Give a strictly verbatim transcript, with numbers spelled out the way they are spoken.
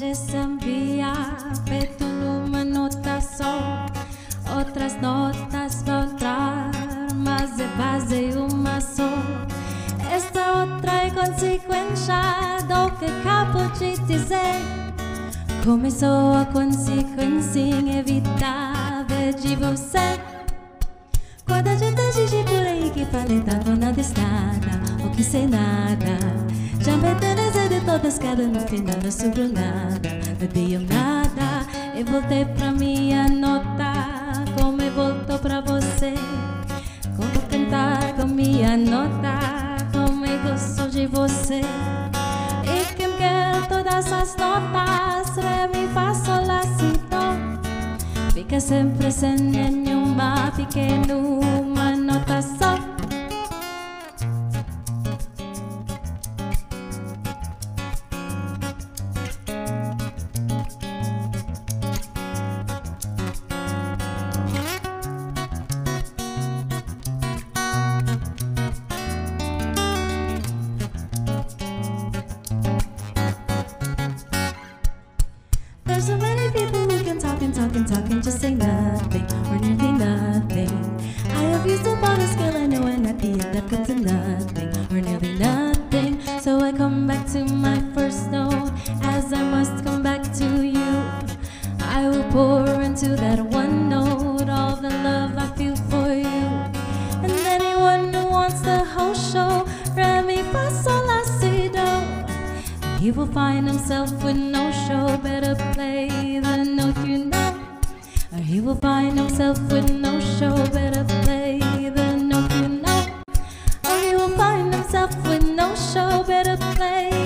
noche sabía que tu número sol, otras notas va a entrar, más de base uma sol. Esta outra é consequência do que acabo de dizer. Começou a consequência inevitável de você. Quanta gente exige por aí que fala tanto nada estrada, ou que sei nada. Já me interessa de todas, cada no final não sobrou nada. Não deu nada, eu voltei pra minha nota. Como eu volto pra você, como cantar com minha nota. Como eu gosto de você. E quem quer todas as notas, ré, mi, fá, sol, lá, si, dó. Fica sempre sem nenhuma, fiquei numa nota só. There's so many people who can talk and talk and talk and just say nothing, or nearly nothing. I have used up all the skill I know, and at the end that comes to nothing, or nearly nothing. So I come back to my first note, as I must come back to you. I will pour into that one note all the love I feel for you. And anyone who wants the whole show, re, mi, fa, sol, la, si, do. He will find himself with no show. Better play the note you know, or he will find himself with no show. Better play the note you know, or he will find himself with no show. Better play